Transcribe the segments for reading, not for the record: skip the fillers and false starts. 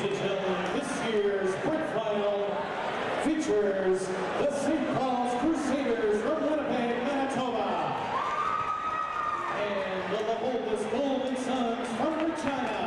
and gentlemen, this year's Brick Final features the St. Paul's Crusaders from Winnipeg, Manitoba, and the Leopoldus Golden Suns from Regina.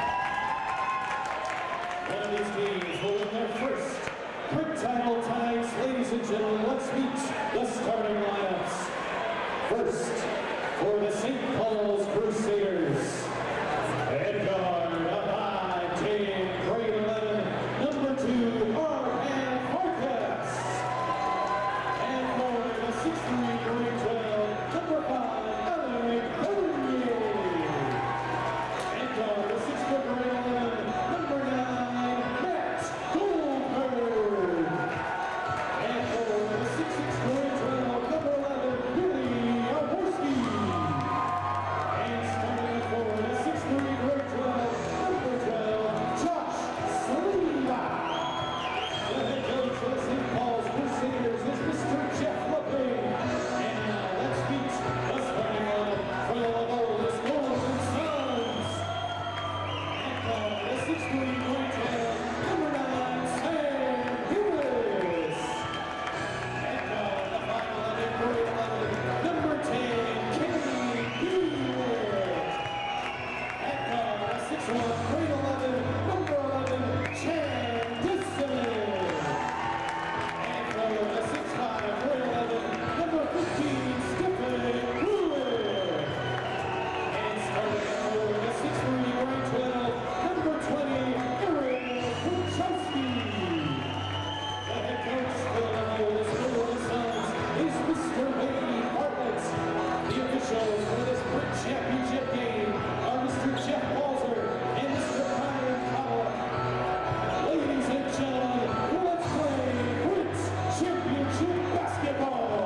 One of these teams will win their first Brick title tonight. Ladies and gentlemen, let's meet the starting lineups. First, for the St. Paul's Crusaders, Edgar Abad, team grade 11, number 2, Arhan Farkas. And for the 6'3", grade 12, number 5, Alec Bernier. And for the 6'4", grade 11, number 9, Matt Goldberg. And for the 6'6", grade 12, number 11, Billy Jaworski. And starting for the 6'3", grade 12, number 12, Josh Saliba. The head coach for the St. Paul's Crusaders is Mr. Jeff Leping. And now let's meet the starting lineup for the Leopoldus Golden Suns. And for the 6'3", grade 12, number 9, Sam Hewis. And for the 5'11", grade 11, number 10, Kenny Hewitt. And for the 6'1", grade 11, number 11, Chan Disson. And for the 6'5", grade 11, number 15, Stephen Pruitt. And starting for the 6'3", grade 12, number 20, Aaron Kuchowski. The head coach for the Leopoldus Golden Suns is Mr. Wayne Bartlett. The officials for this Brick Championship game are Mr. Jeff Walzer and Mr. Ryan Cowell. Ladies and gentlemen, let's play Brick Championship basketball.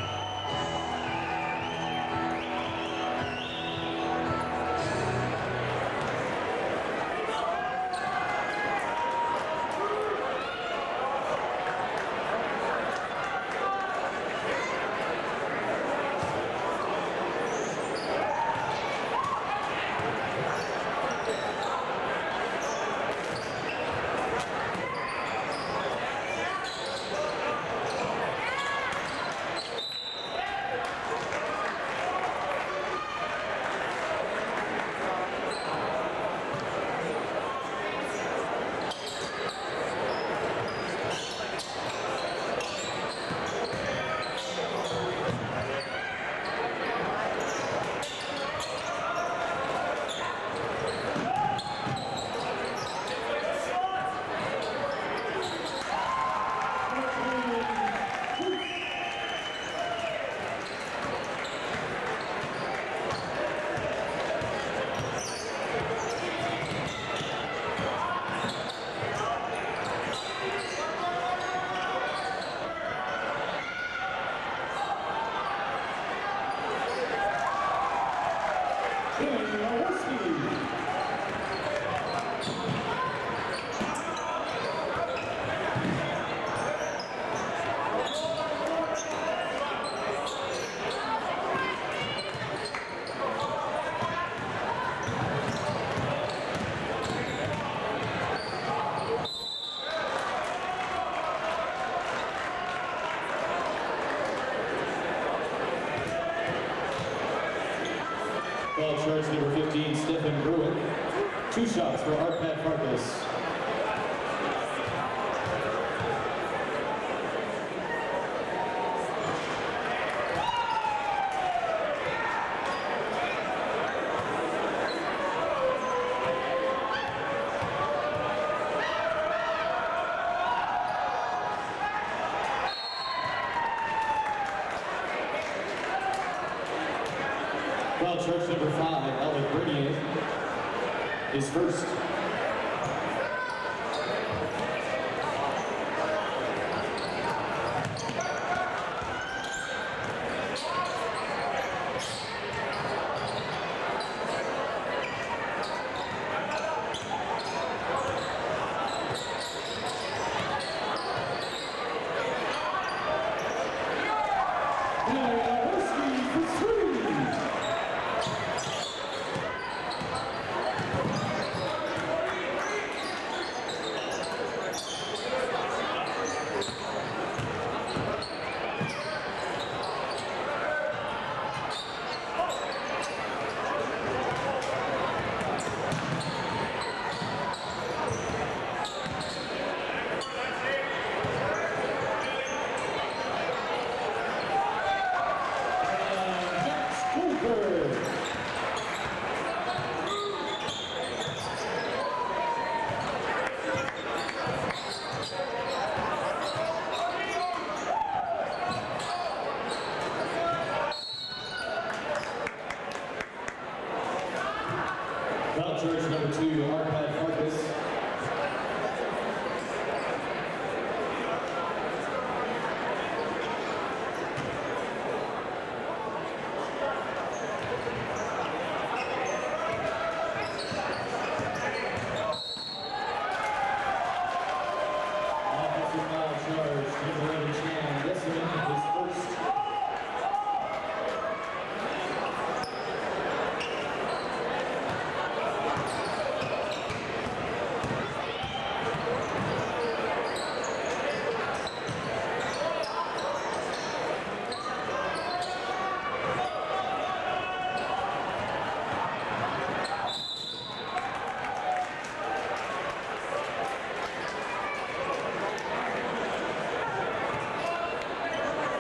Foul charge number 15, Stephen Pruitt. 2 shots for Arpad Farkas. Foul charge number 5, Alec Bernier, is first.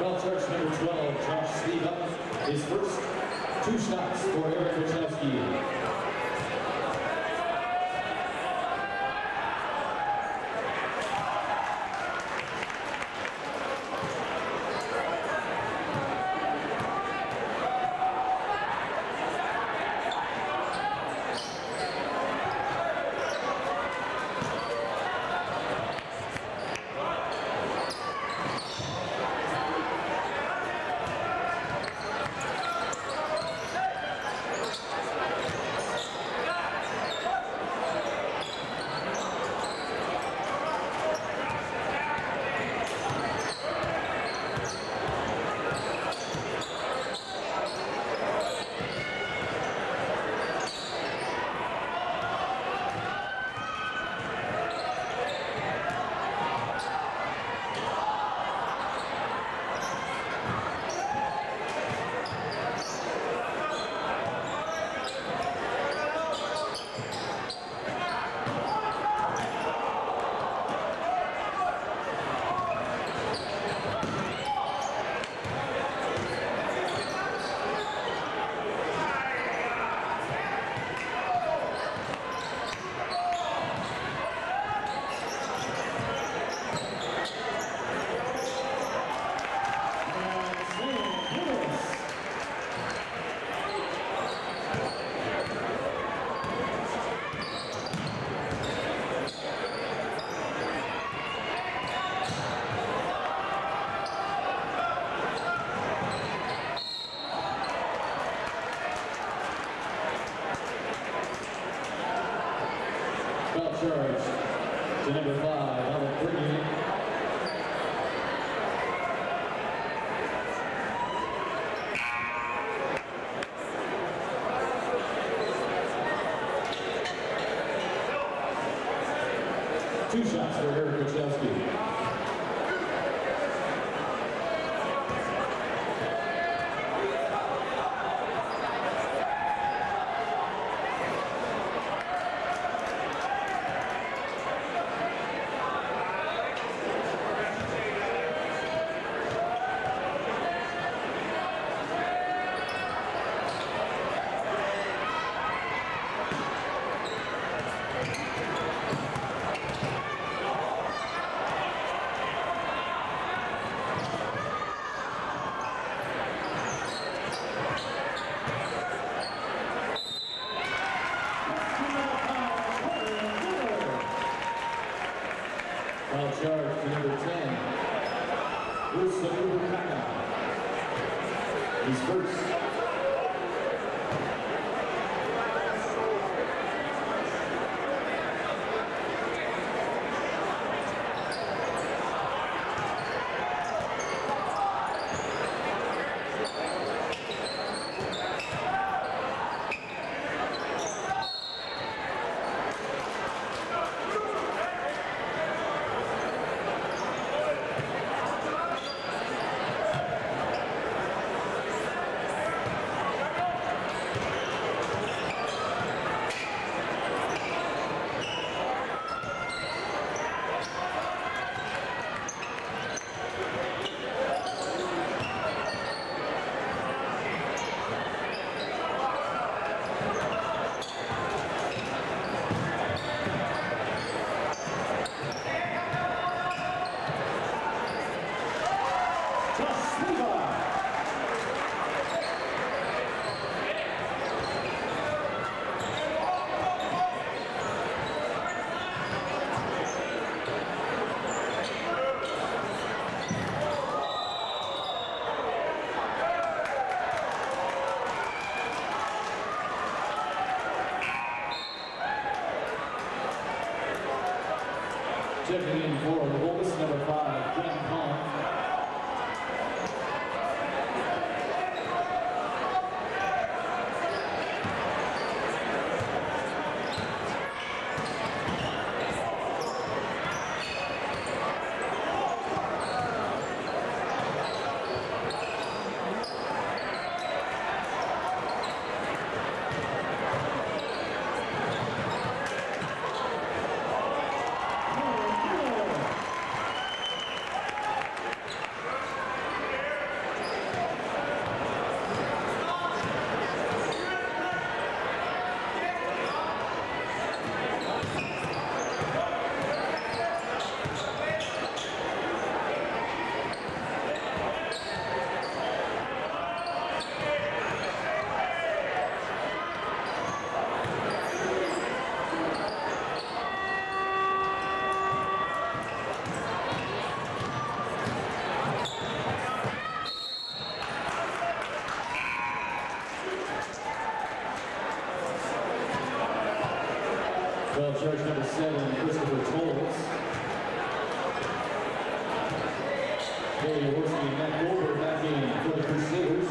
Foul charge number 12, Josh Sliva. His first 2 shots for Eric Wachowski. Charge to number 5, Alec Brigham. Two shots for Eric Wachowski. Foul charge to number 10, Ursa Ubukaka. He's first. Checking in for the oldest, number 5, Ken Pond. 7, Christopher Tolles. Kelly Horsey and Matt Goldberg back in for the Crusaders.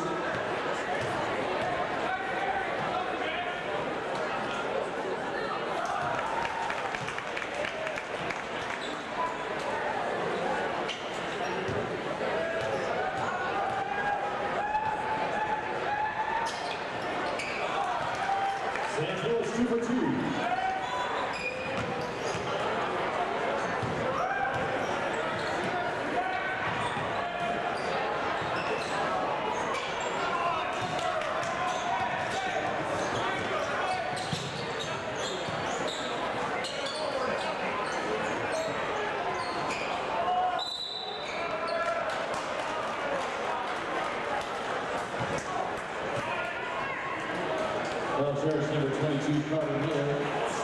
Sam Hills 2 for 2. Well, Sheriff's number 22, Carter Miller.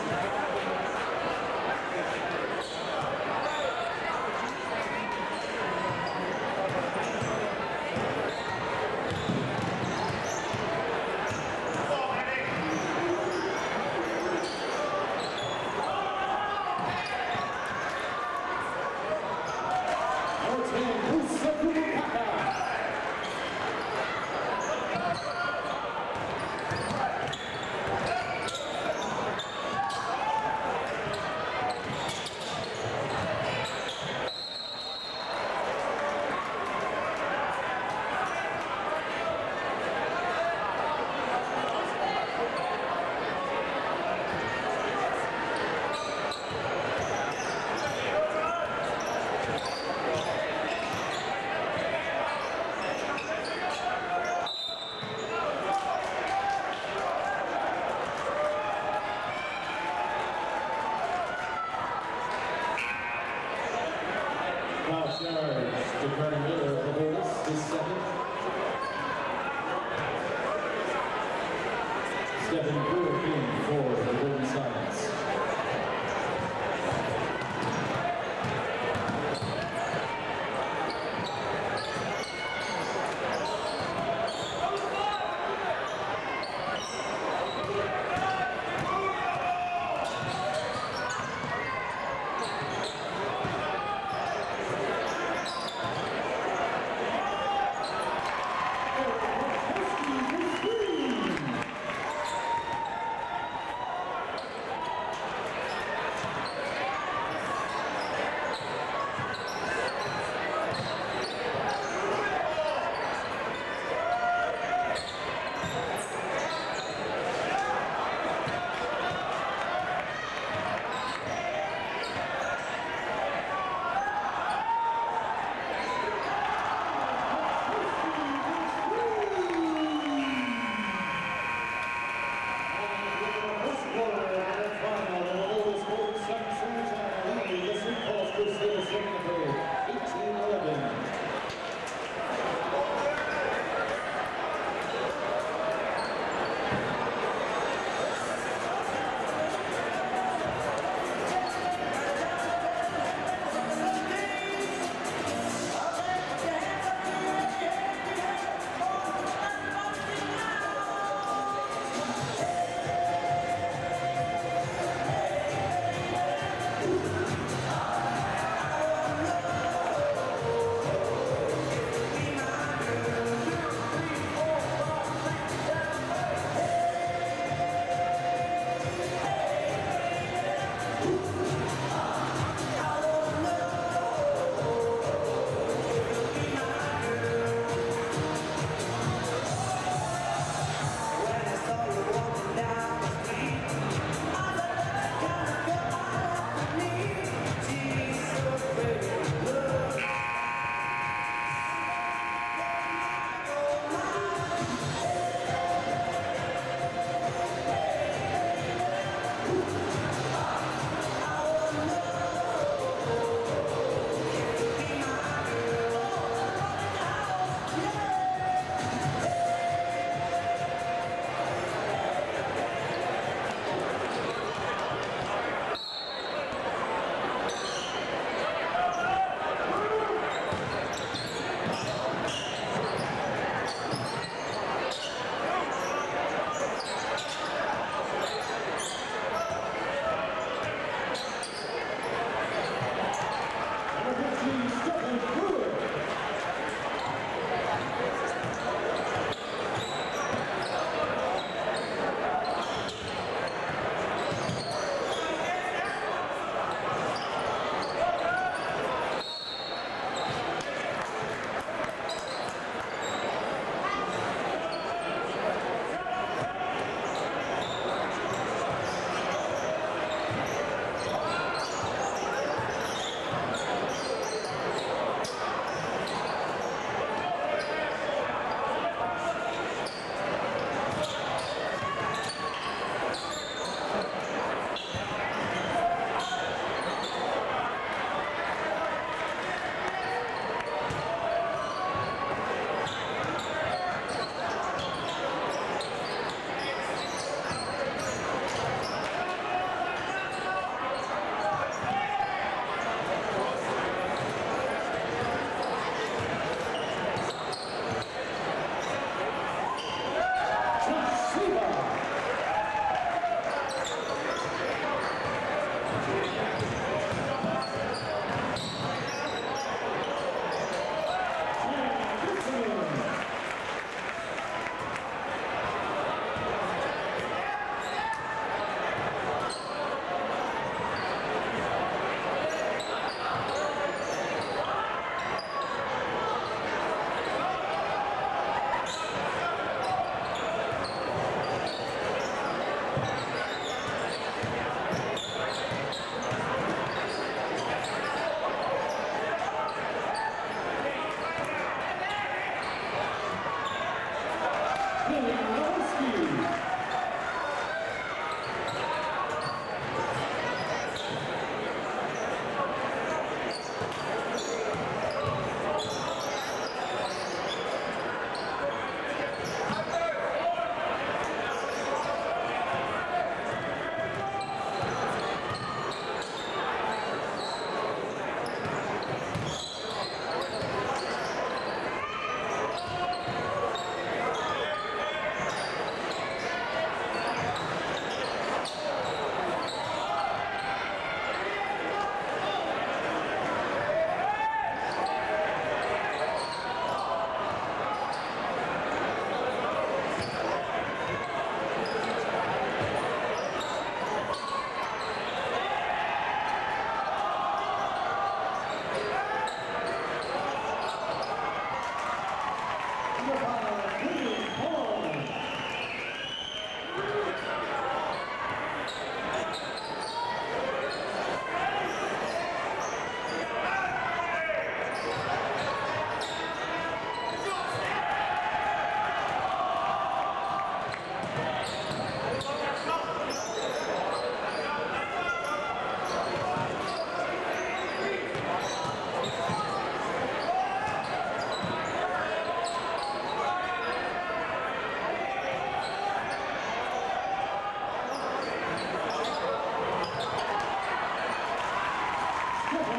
Foul yards to Carter Miller of the Bulls, his second. Stephen Brewer in for the Golden Silence.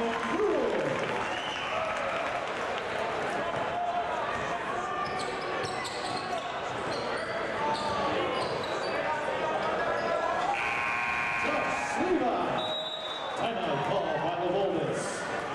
Timeout call by the Volvis.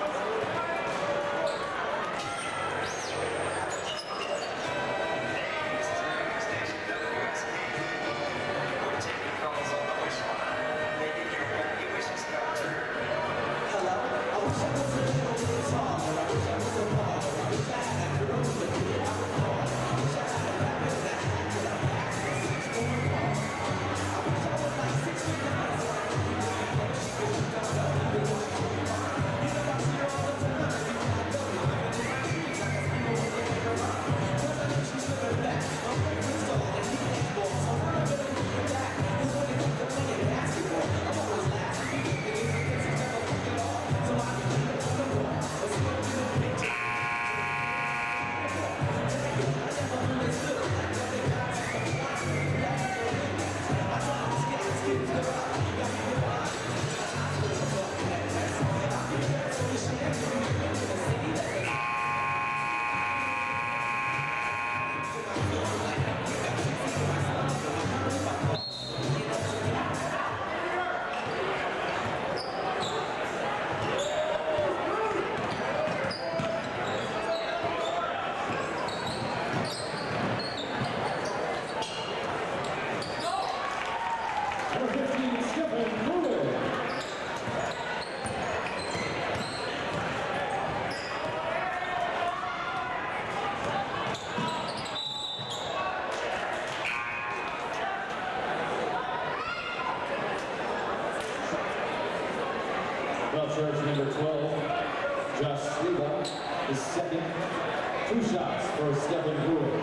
Charge number 12, Josh Sliwa is second. 2 shots for Stephen Brewer.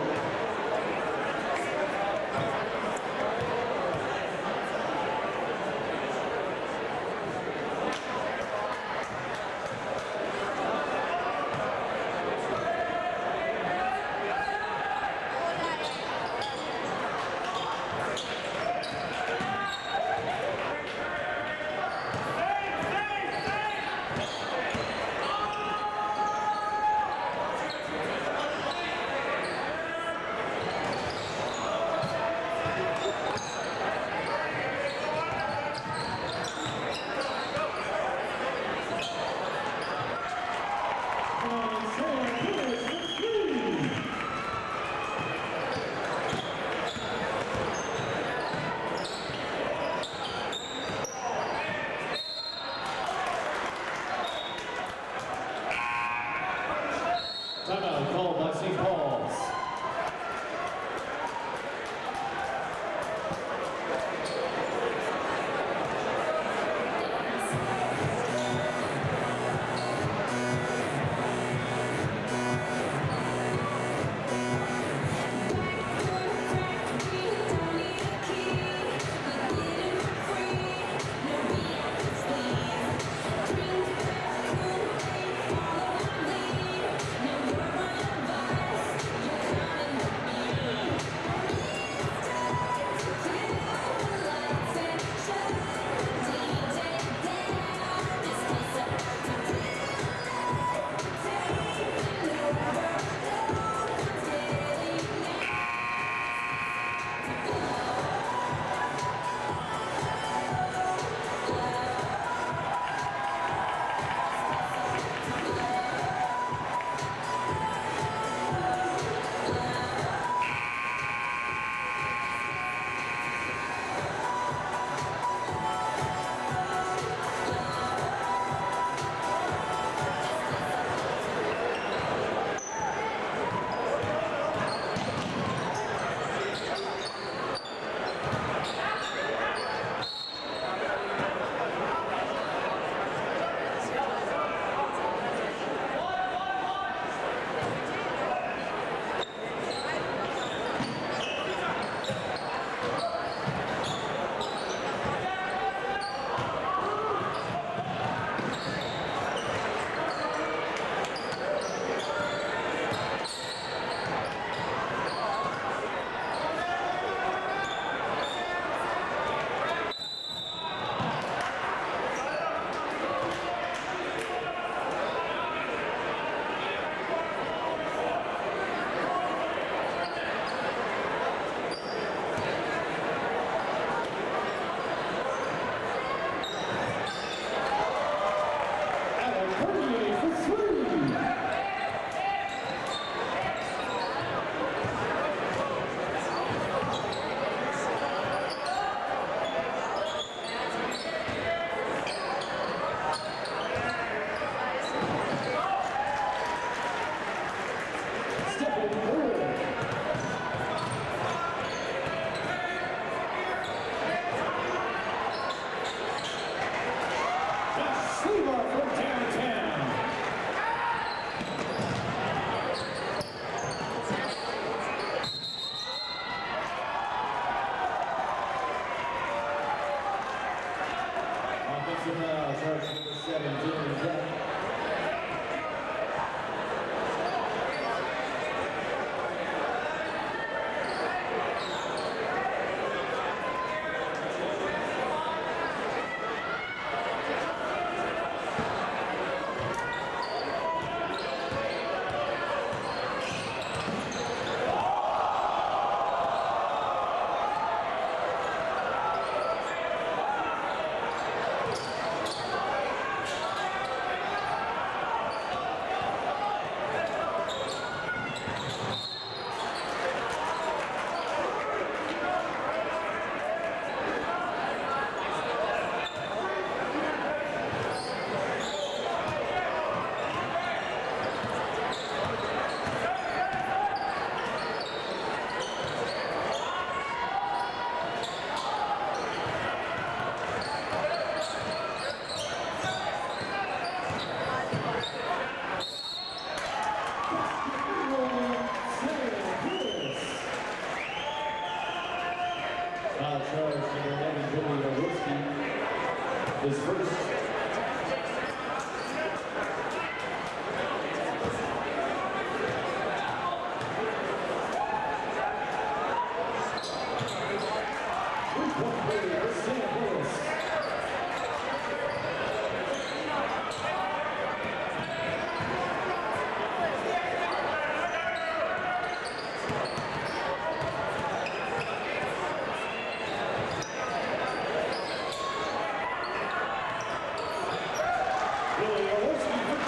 Timeout called by St. Paul's.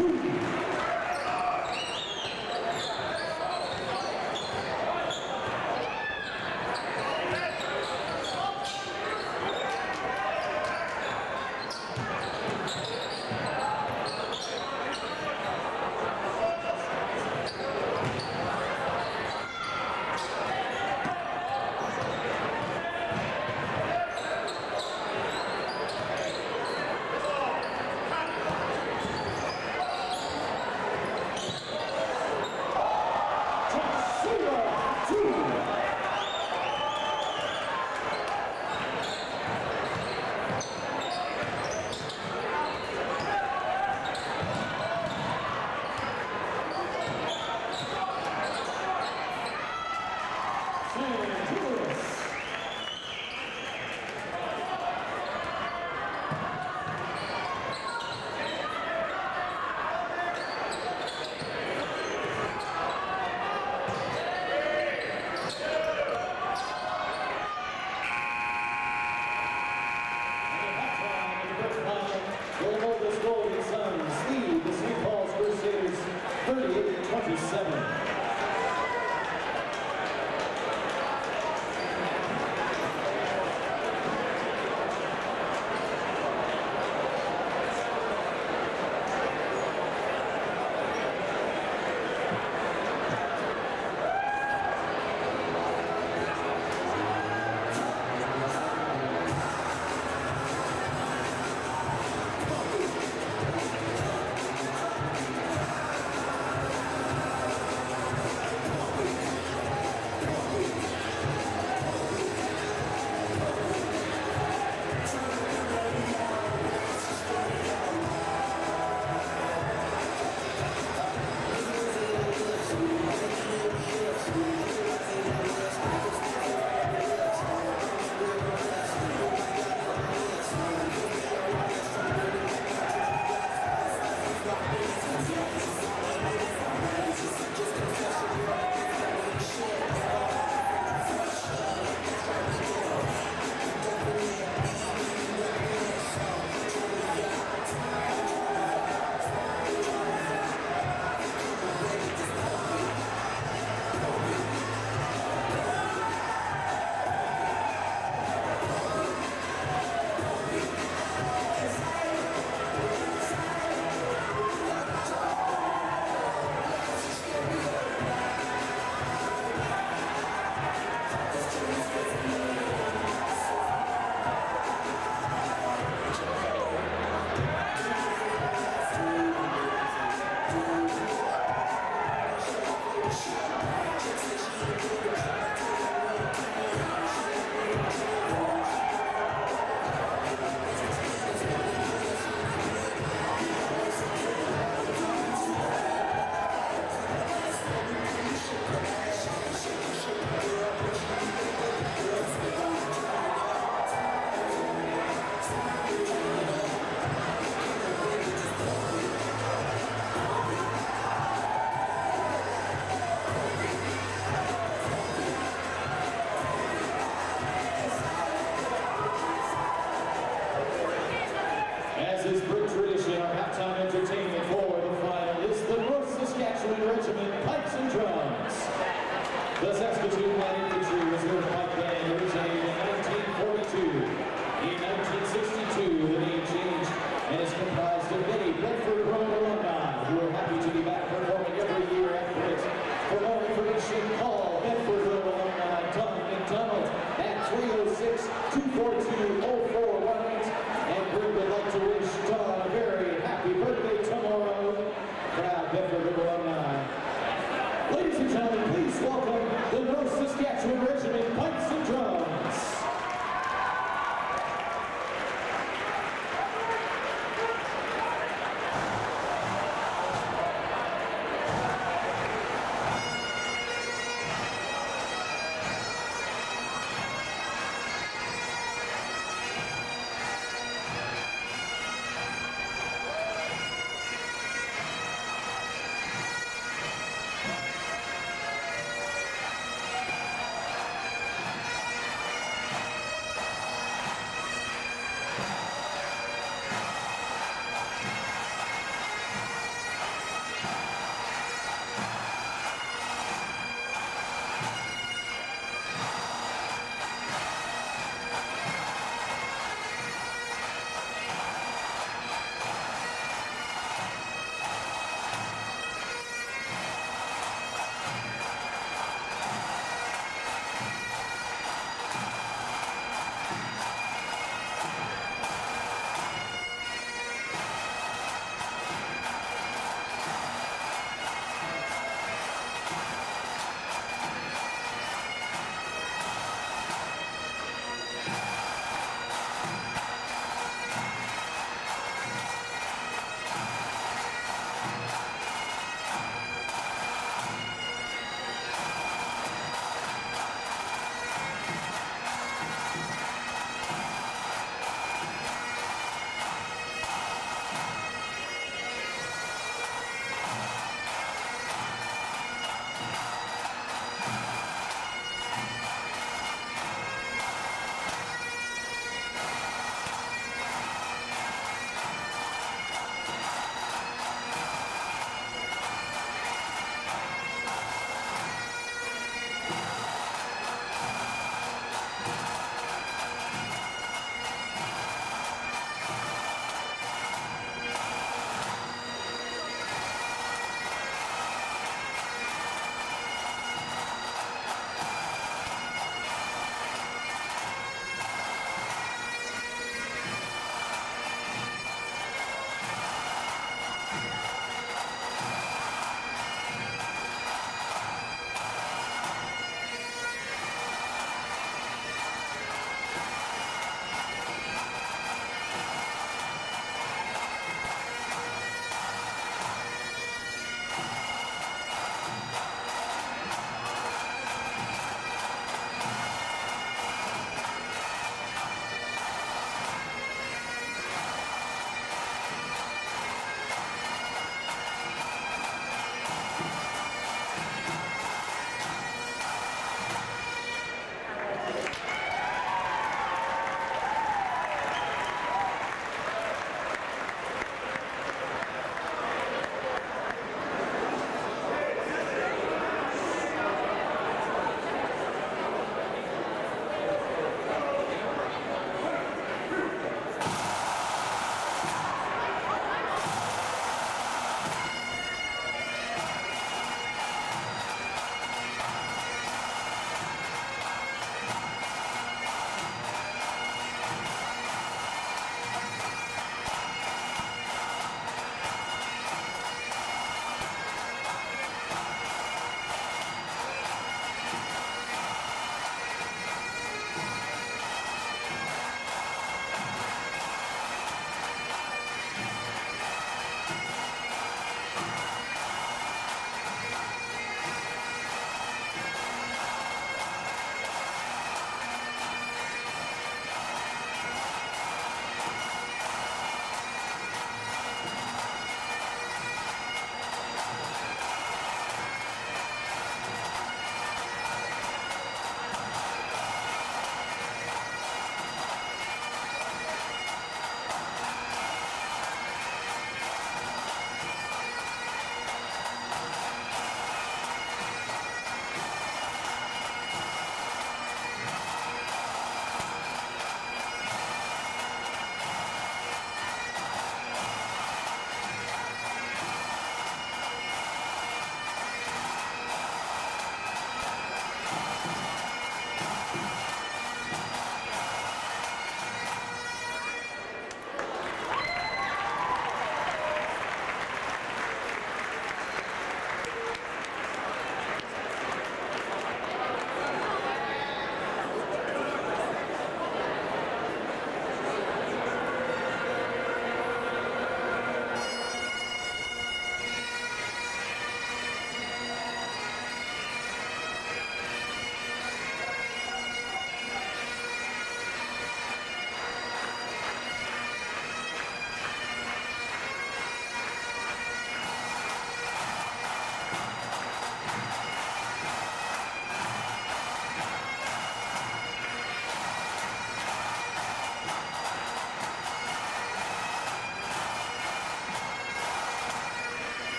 2.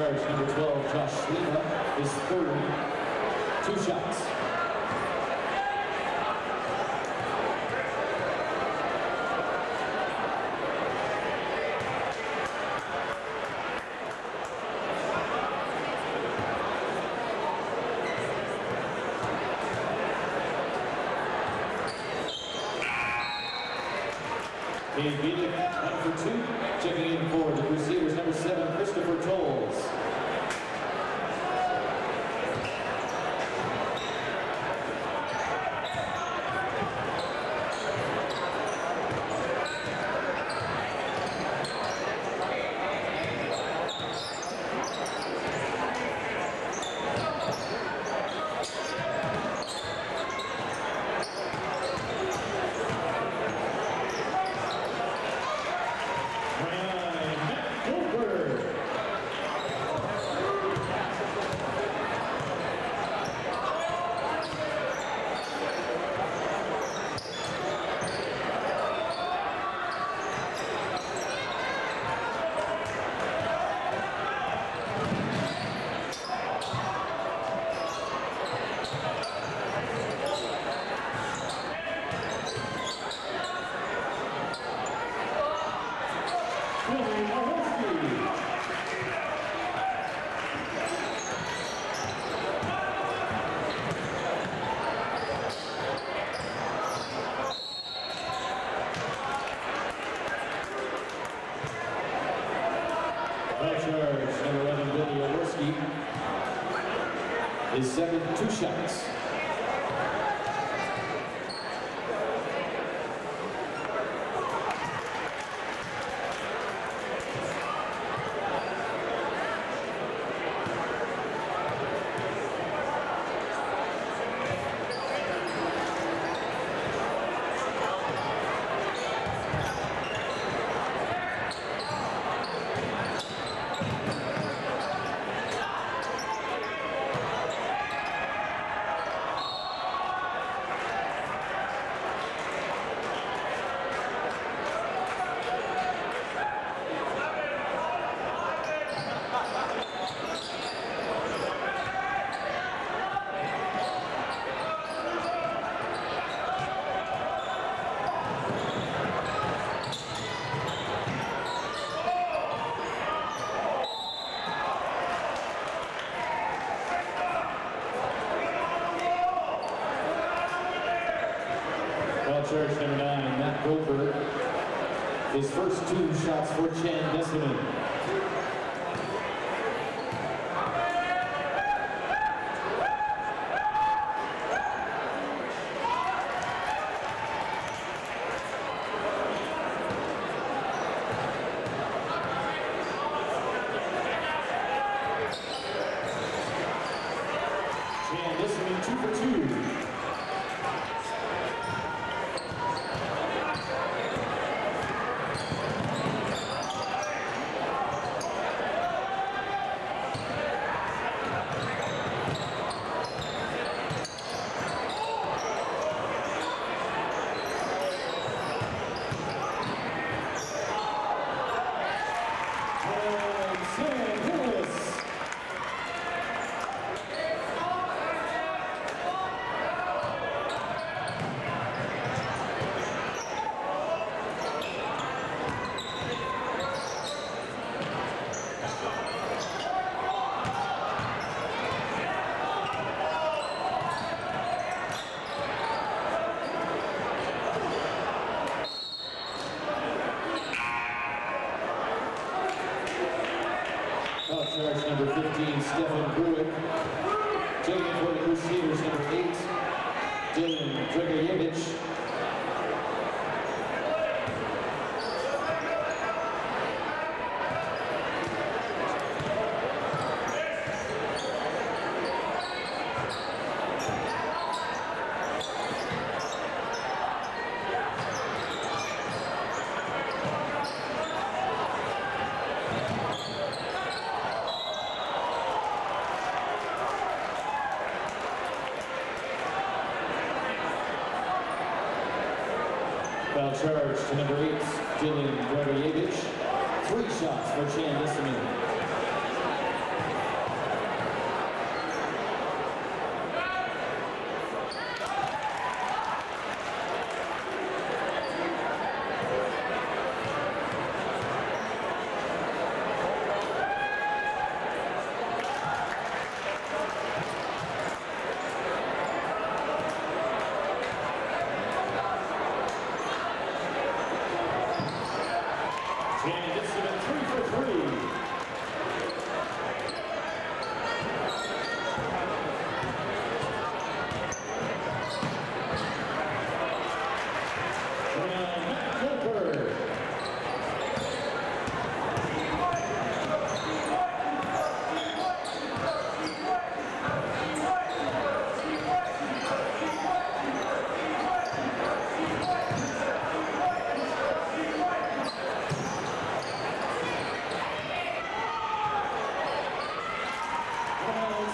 charge, number 12, Josh Lima, his third. 2 shots. Dave Bielek, 1 for 2. Checking in for the Crusaders, number 7, Christopher Tolles. Charge, number 11, Billy Jaworski. His second, 2 shots. Charge, number 9, Matt Goldberg. His first 2 shots for Chan Desserman. Chan Desserman, 2 for 2. Charge, number 15, Stefan Bruick. Taking it for the Crusaders, number 8, Dylan Dragajevich. Foul charge to number 8, Dylan Dragajevich. 3 shots for Chan Desserman.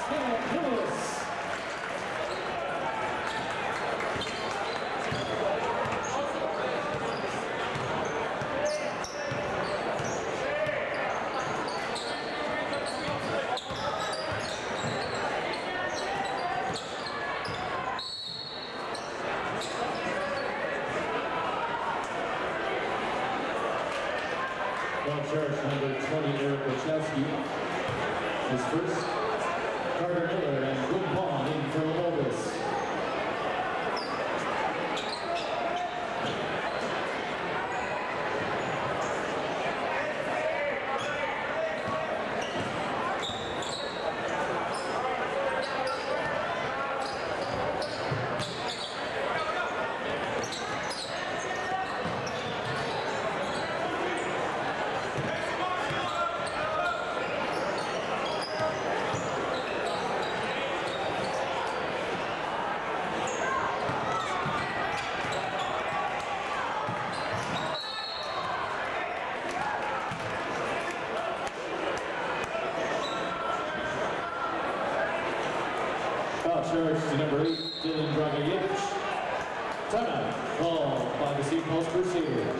Sam Hillis. Church, number 20, Eric Wachowski. His first, Carter Miller and Boom Pong in for Lovis. Charge to number 8, Dylan Dragojevich. Timeout called by the St. Paul's Crusaders.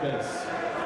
base.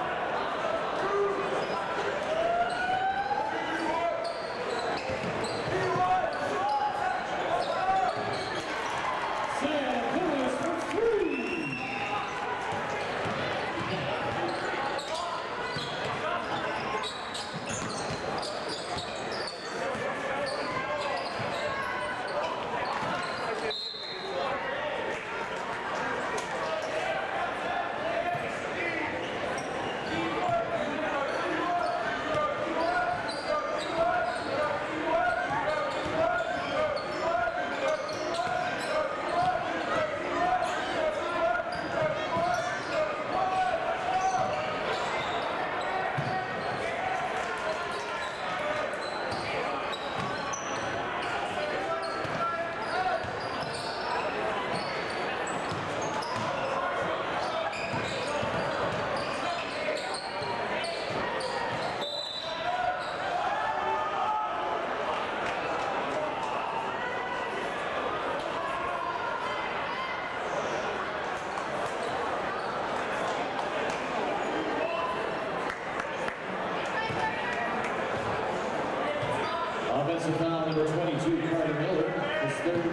Offensive foul number 22, Carter Miller, is third.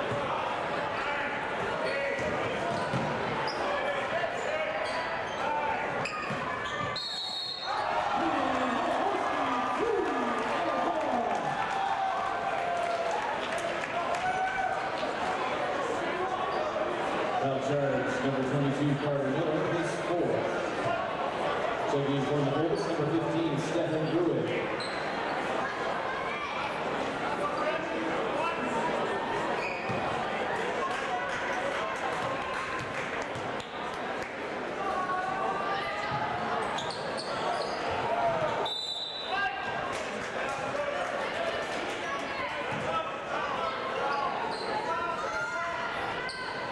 Foul charge number 22, Carter Miller, is fourth. Taking for the Colts, number 15, Stephen Druid.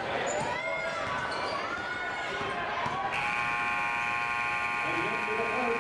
And the end of the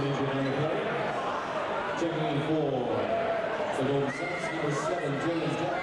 injured on the play. Checking in for the Golden Suns, number 7, James Jack.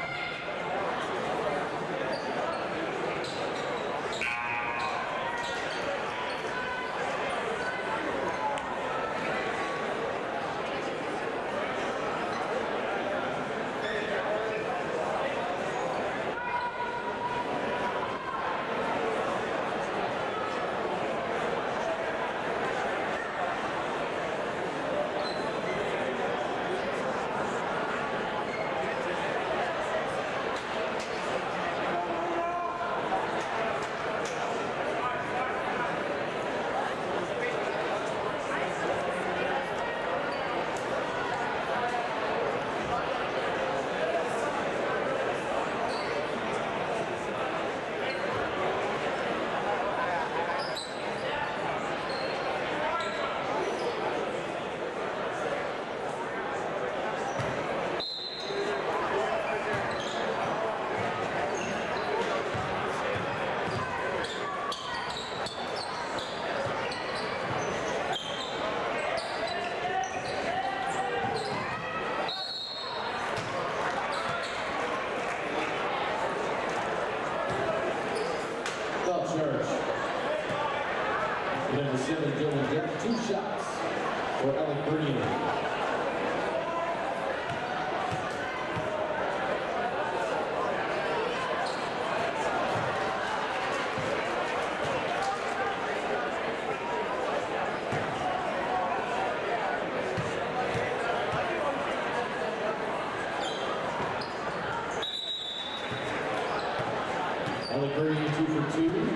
Number 7, Dylan Dick, 2 shots for Alec Bernier. Alec Bernier 2 for 2.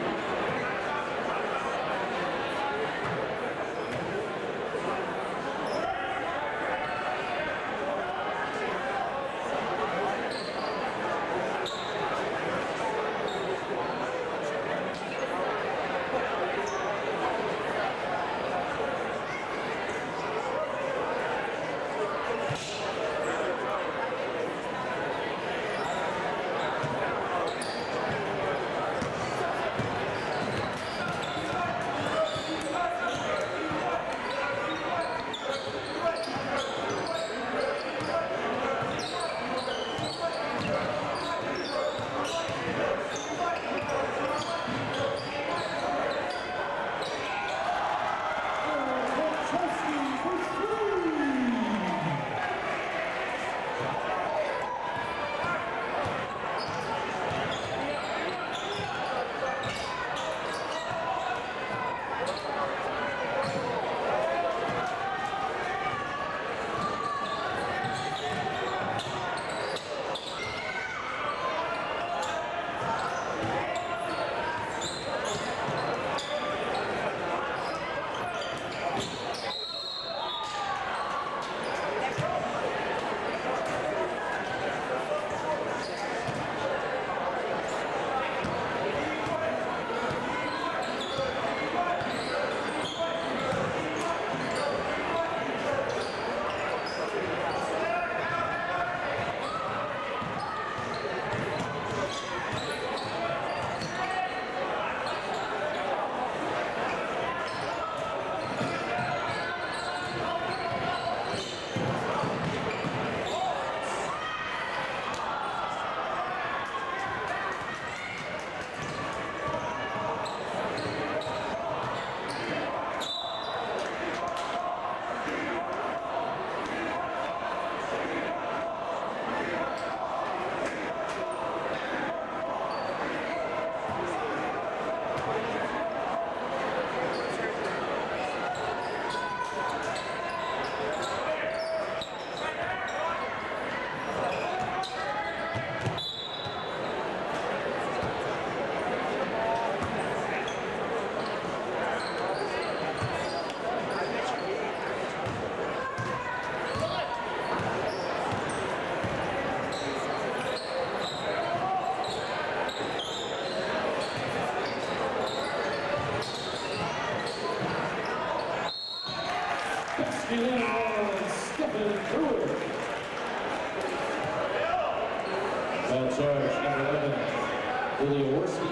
Foul charge, number 11, Willie Oworski.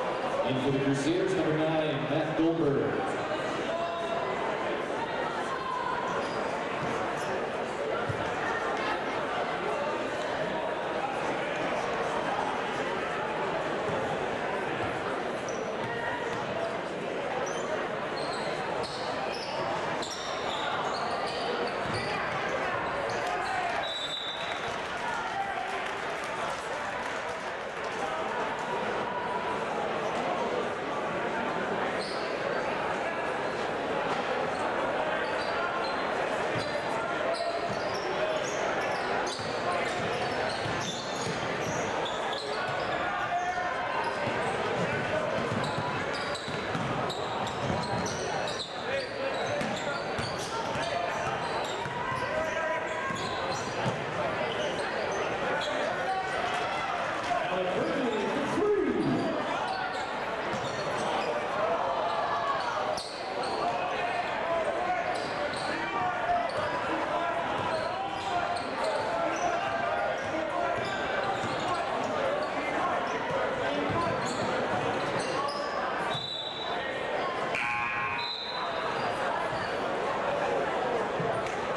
And for the Crusaders, number 9, Matt Goldberg.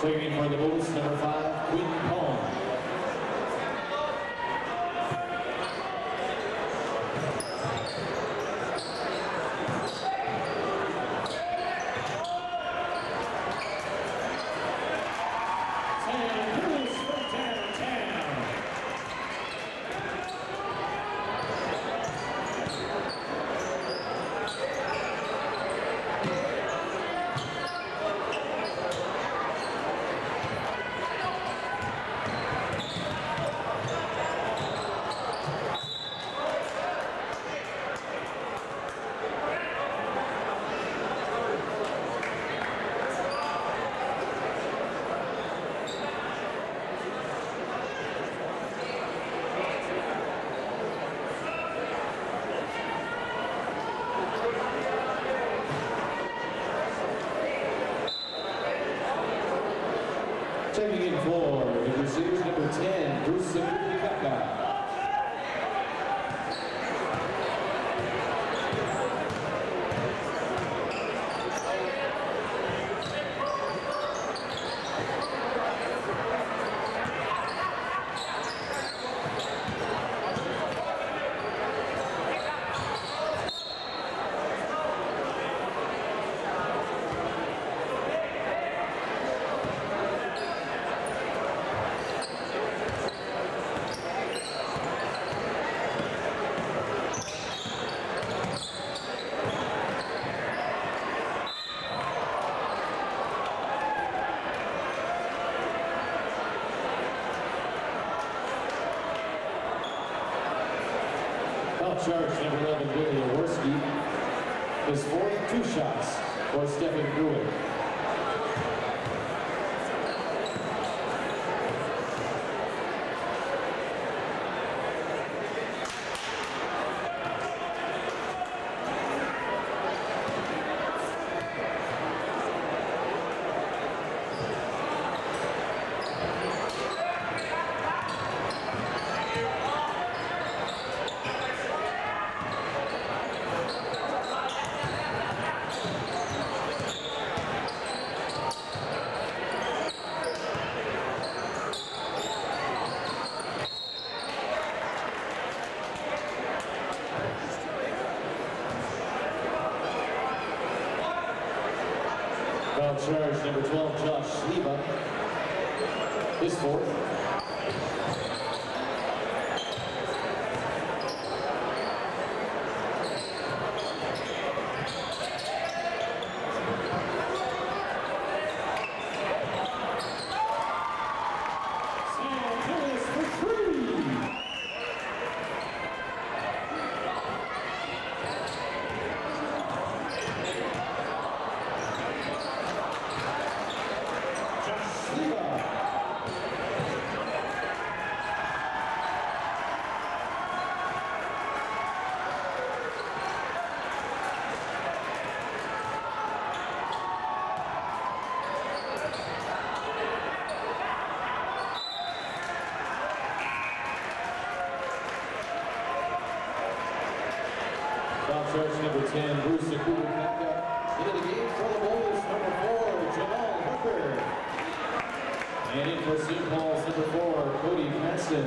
Taking for the Bulls, number 5, Quinn Palm. Checking in for the Crusaders, number 10, Bruce Sakukaka. Charge number 11, Billy Jaworski. His fourth, 2 shots for Stephen Gruen. Charge number 12, Josh Sliva, his fourth. Charge number 10, Bruce Sakukaka. Into the game for the Bulls, number 4, Jamal Hooker. And in for St. Paul's, number 4, Cody Cranston.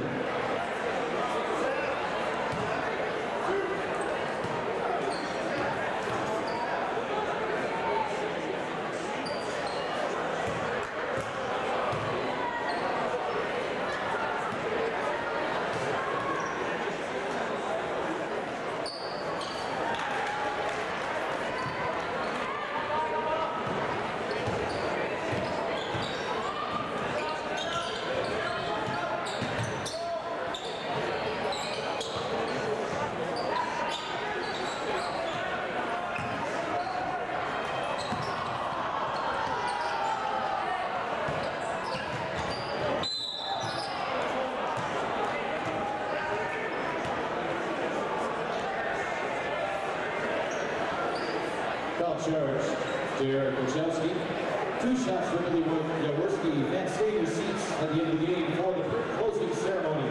Charge to Eric Wachowski. 2 shots for Billy Jaworski. Fans stay in your seats at the end of the game for the closing ceremonies.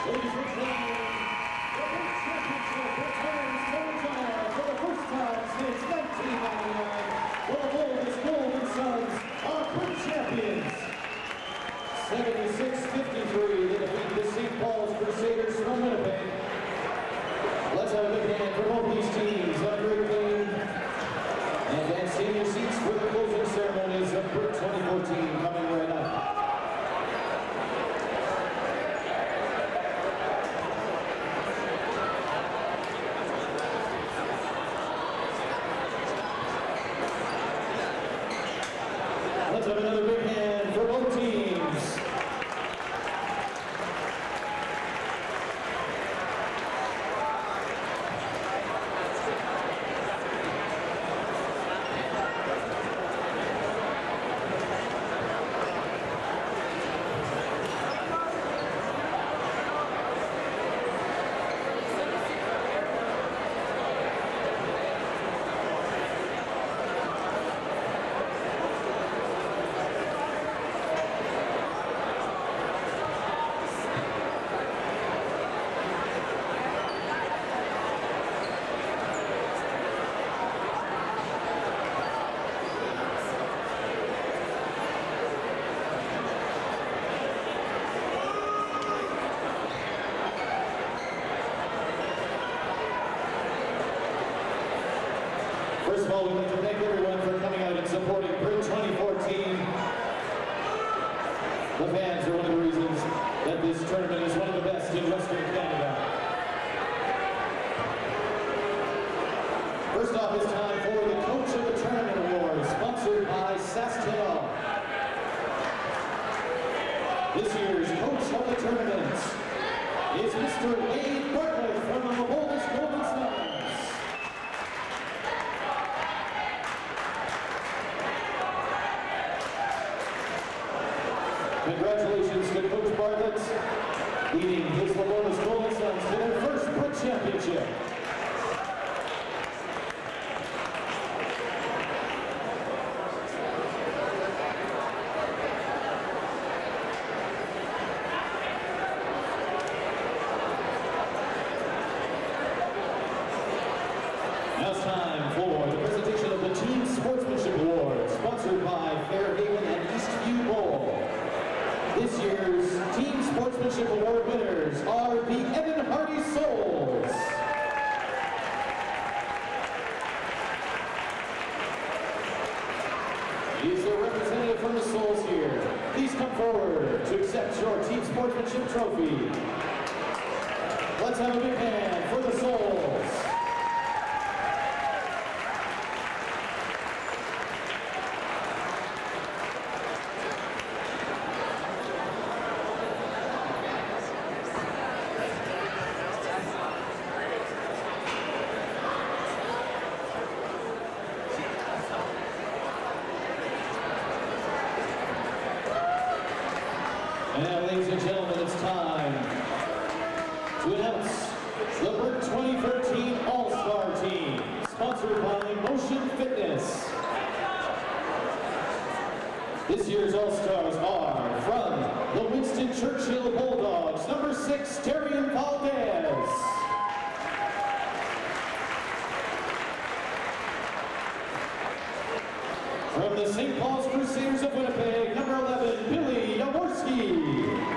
Ladies and gentlemen, the World Championship returns to Regina for the first time since 1999. The Boldest Golden Suns are Brick champions. 76-53, they defeat the St. Paul's Crusaders from Winnipeg. Let's have a big hand for both these teams. A great game. And then senior seats for the closing ceremonies of Brick 2014 coming right up. Let's have another big hand for both teams. First of all, we'd like to thank everyone for coming out and supporting Brick 2014. The fans are one of the reasons that this tournament is one of the best in Western Canada. First off, it's time for the Coach of the Tournament Award, sponsored by SaskTel. This year's Coach of the Tournament is Mr. Wade Bartlett from the Boldest Golden Suns. Congratulations to Coach Bartlett, leading his Lavonis Golden Suns to their first Brick championship. Now it's time for the presentation of the Team Sportsmanship Award, sponsored by Fairhaven and Eastview Bowl. This year's Team Sportsmanship Award winners are the Evan Hardy Souls. Is there a representative from the Souls here? Please come forward to accept your Team Sportsmanship trophy. Let's have a big hand for the Souls. And now, ladies and gentlemen, it's time to announce the Brick 2013 All-Star Team, sponsored by Motion Fitness. This year's All-Stars are from the Winston Churchill Bulldogs, number 6, Darian Valdez. From the St. Paul's Crusaders of Winnipeg, number 11, Billy Jaworski.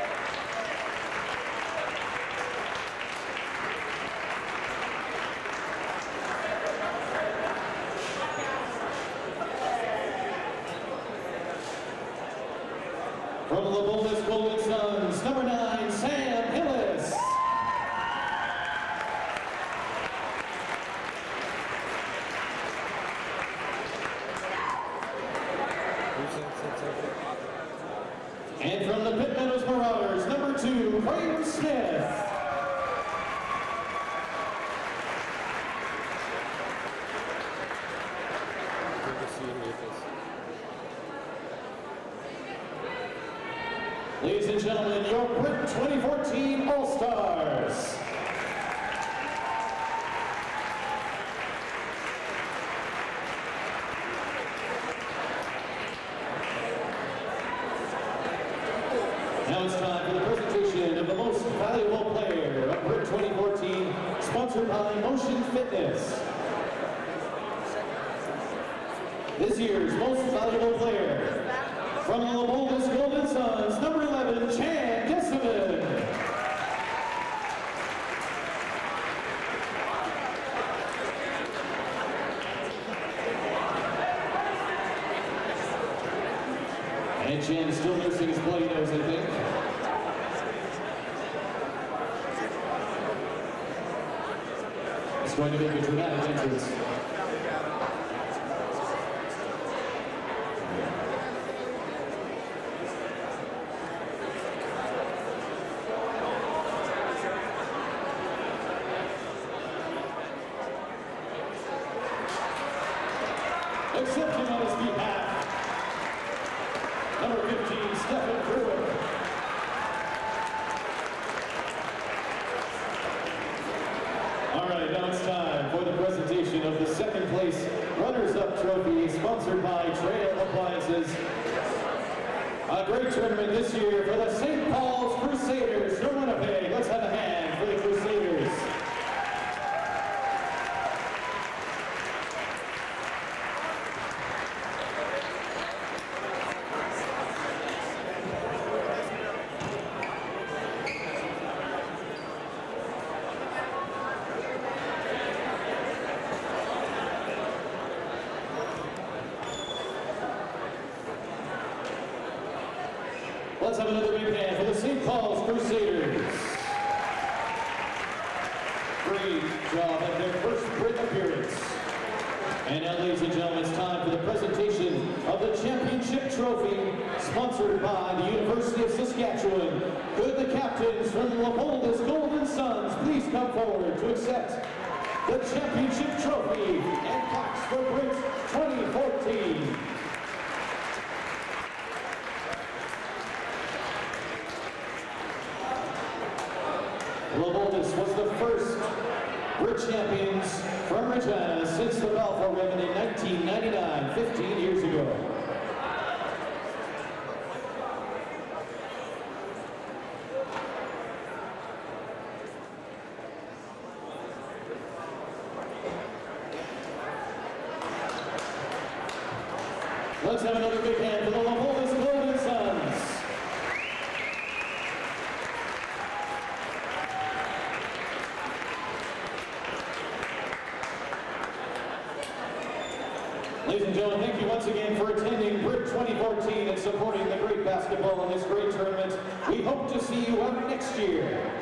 From the Boldest Golden Suns, number 9, Sam Hillis. And from the Pitt Meadows Marauders, number 2, Graham Smith. Ladies and gentlemen, your Brick 2014 All-Stars. Now it's time for the presentation of the most valuable this year's most valuable player. From the Leopoldus Golden Suns, number 11, Chan Jessamine. And Chan is still nursing his bloody nose, I think. It's going to make a dramatic entrance. Accepting on his behalf, number 15, Stephen Brewer. All right, now it's time for the presentation of the second place runners-up trophy, sponsored by Trail Appliances. A great tournament this year for the St. Paul's Crusaders from Winnipeg. Let's have a hand for the Crusaders. Let's have another big hand for the St. Paul's Crusaders. Great job at their first great appearance. And now, ladies and gentlemen, it's time for the presentation of the championship trophy, sponsored by the University of Saskatchewan. Could the captains from the Leopoldus Golden Suns please come forward to accept the championship trophy and plaques for Brit 2014. Leopoldus was the first Brit champions from Regina since the Balfour Ribbon in 1999, 15 years ago. Let's have another big hand for the Leopoldus Golden Suns. Ladies and gentlemen, thank you once again for attending Brit 2014 and supporting the great basketball in this great tournament. We hope to see you out next year.